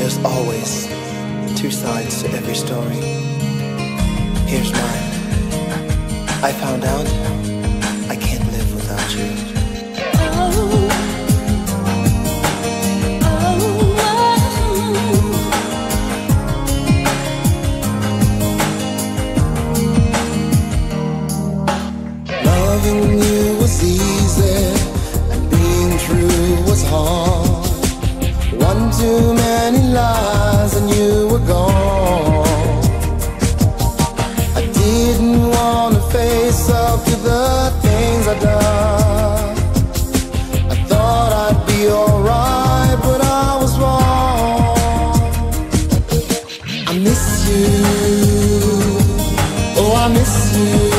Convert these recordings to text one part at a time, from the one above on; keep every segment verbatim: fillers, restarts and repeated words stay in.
There's always two sides to every story. Here's mine. I found out I can't live without you. Oh, Loving you was easy, and being true was hard. One too many lies and you were gone. I didn't want to face up to the things I'd done. I thought I'd be alright, but I was wrong. I miss you, oh I miss you.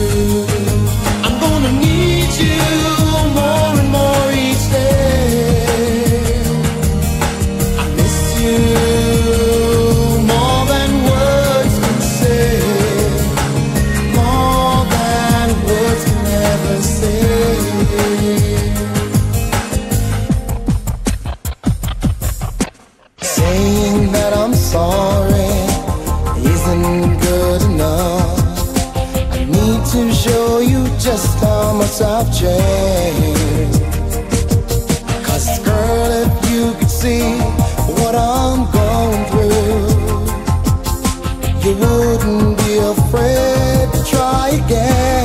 Saying that I'm sorry isn't good enough. I need to show you just how much I've changed. 'Cause girl, if you could see what I'm going through, you wouldn't be afraid to try again.